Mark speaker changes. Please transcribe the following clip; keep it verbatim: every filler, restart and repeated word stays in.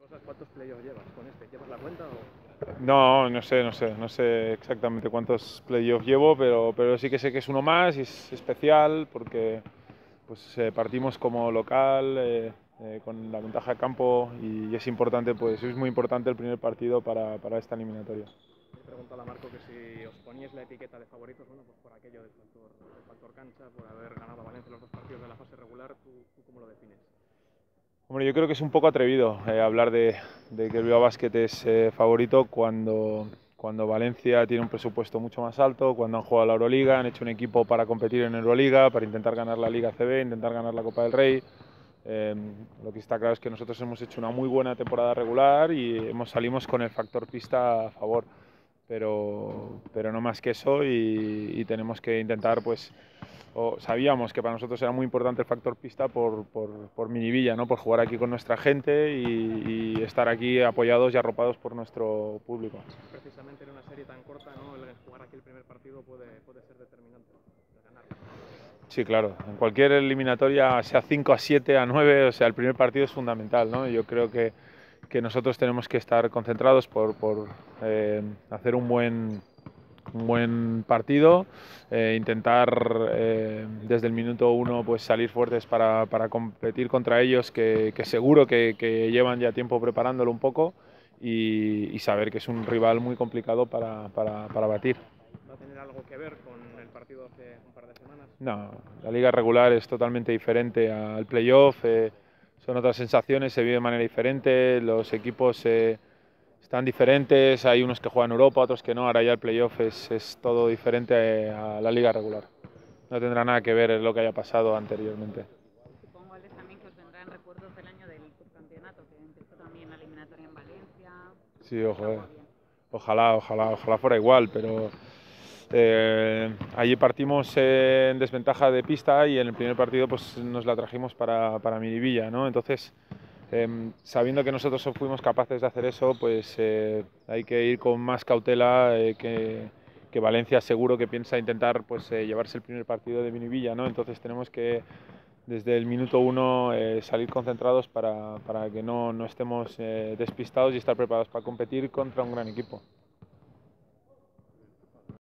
Speaker 1: cosas, ¿cuántos playoffs llevas con este? ¿Llevas la cuenta o...?
Speaker 2: No, no sé, no sé, no sé exactamente cuántos playoffs llevo, pero, pero sí que sé que es uno más y es especial porque pues, eh, partimos como local eh, eh, con la ventaja de campo y es importante, pues es muy importante el primer partido para, para esta eliminatoria.
Speaker 1: Le pregunto a Marco que si os poníais la etiqueta de favoritos, bueno, pues por aquello del factor, del factor cancha, por haber ganado a Valencia los dos partidos de la fase regular, ¿tú, tú cómo lo defines?
Speaker 2: Hombre, yo creo que es un poco atrevido eh, hablar de, de que el Bilbao Basket es eh, favorito cuando, cuando Valencia tiene un presupuesto mucho más alto, cuando han jugado la Euroliga, han hecho un equipo para competir en Euroliga, para intentar ganar la Liga A C B, intentar ganar la Copa del Rey. Eh, lo que está claro es que nosotros hemos hecho una muy buena temporada regular y hemos, salimos con el factor pista a favor, pero, pero no más que eso y, y tenemos que intentar pues o sabíamos que para nosotros era muy importante el factor pista por, por, por Minivilla, ¿no? Por jugar aquí con nuestra gente y, y estar aquí apoyados y arropados por nuestro público.
Speaker 1: Precisamente en una serie tan corta, ¿no? El jugar aquí el primer partido puede, puede ser determinante, el ganarlo.
Speaker 2: Sí, claro. En cualquier eliminatoria, sea cinco a siete, a nueve, o sea, el primer partido es fundamental, ¿no? Yo creo que, que nosotros tenemos que estar concentrados por, por eh, hacer un buen, un buen partido, eh, intentar eh, desde el minuto uno pues, salir fuertes para, para competir contra ellos, que, que seguro que, que llevan ya tiempo preparándolo un poco y, y saber que es un rival muy complicado para, para, para batir.
Speaker 1: ¿Va a tener algo que ver con el partido hace un par de semanas?
Speaker 2: No, la liga regular es totalmente diferente al playoff, eh, son otras sensaciones, se vive de manera diferente, los equipos eh, están diferentes, hay unos que juegan Europa, otros que no, ahora ya el playoff es, es todo diferente a la liga regular. No tendrá nada que ver lo que haya pasado anteriormente.
Speaker 3: Supongo, Alex, también que os vendrán recuerdos del año del subcampeonato, que empezó también la eliminatoria en Valencia.
Speaker 2: Sí, ojo, ojalá, ojalá, ojalá fuera igual, pero eh, allí partimos eh, en desventaja de pista y en el primer partido pues nos la trajimos para, para Miribilla, ¿no? Entonces, eh, sabiendo que nosotros fuimos capaces de hacer eso, pues eh, hay que ir con más cautela eh, que, que Valencia seguro que piensa intentar pues eh, llevarse el primer partido de Miribilla, ¿no? Entonces tenemos que desde el minuto uno eh, salir concentrados para, para que no, no estemos eh, despistados y estar preparados para competir contra un gran equipo.